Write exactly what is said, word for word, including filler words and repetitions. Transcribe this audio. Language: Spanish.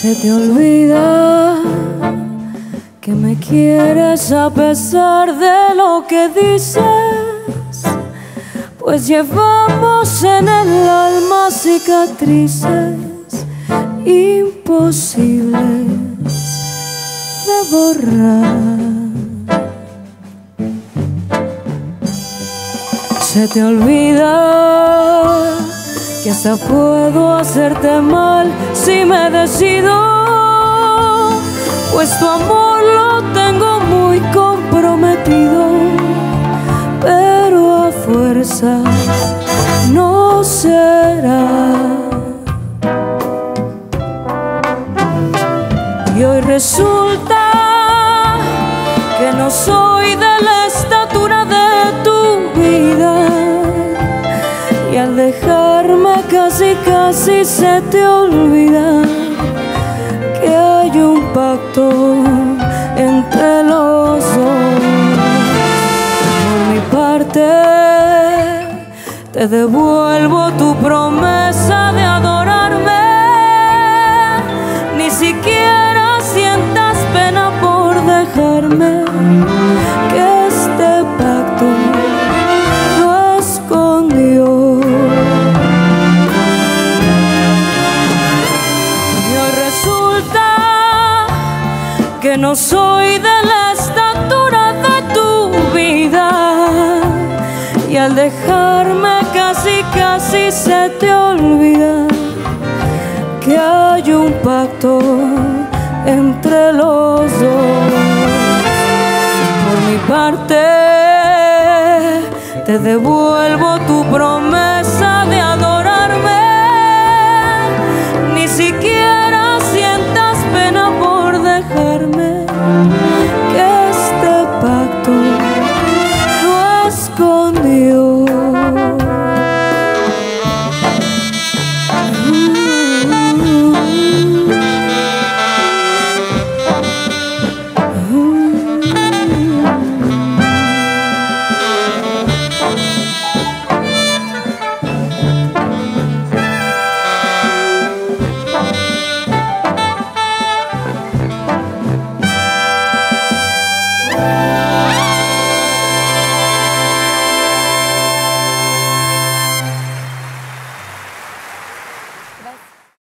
Se te olvida que me quieres a pesar de lo que dices, pues llevamos en el alma cicatrices imposibles de borrar. Se te olvida que hasta puedo hacerte mal si me decido, pues tu amor lo tengo muy comprometido, pero a fuerza no será. Y hoy resulta que no soy de la estatura de tu vida, y al dejarme casi casi se te olvida que hay un pacto entre los dos. Por mi parte te devuelvo tu promesa de adorarme, ni siquiera sientas pena por dejarme, que este pacto lo escondió. Y hoy resulta que no soy de la estatura de tu vida, y al dejarme casi casi se te olvida que hay un pacto entre los dos. Por mi parte te devuelvo tu promesa